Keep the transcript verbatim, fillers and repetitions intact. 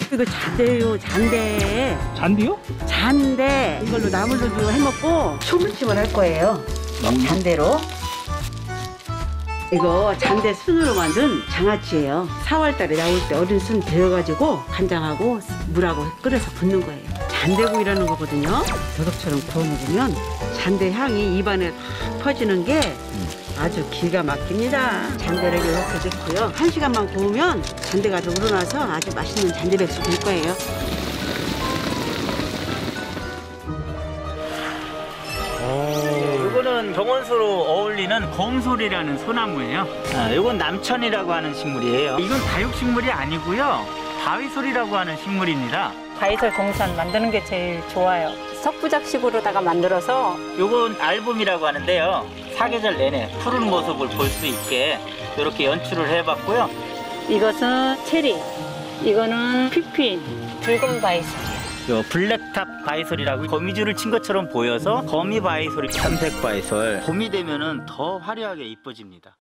이거 잔대요, 잔대. 잔디요? 잔대. 이걸로 나물로도 해먹고 초무침을 할 거예요. 잔대로. 이거 잔대 순으로 만든 장아찌예요. 사월 달에 나올 때 어린 순 데워가지고 간장하고 물하고 끓여서 붓는 거예요. 잔대구이라는 거거든요. 도덕처럼 구워 먹으면 잔대 향이 입안에 확 퍼지는 게 아주 기가 막힙니다. 잔대를 이렇게 넣고요. 한 시간만 구우면 잔대가 더 우러나서 아주 맛있는 잔대백숙 될 거예요. 이거는 정원소로 어울리는 검솔이라는 소나무예요. 아, 이건 남천이라고 하는 식물이에요. 이건 다육식물이 아니고요. 바위솔이라고 하는 식물입니다. 바위솔 동산 만드는 게 제일 좋아요. 석부작식으로다가 만들어서 이건 앨범이라고 하는데요. 사계절 내내 푸른 모습을 볼 수 있게 이렇게 연출을 해봤고요. 이것은 체리, 이거는 피핀, 붉은 바위솔. 요 블랙탑 바이솔이라고 거미줄을 친 것처럼 보여서 거미 바이솔이, 편백 바이솔. 봄이 되면은 더 화려하게 이뻐집니다.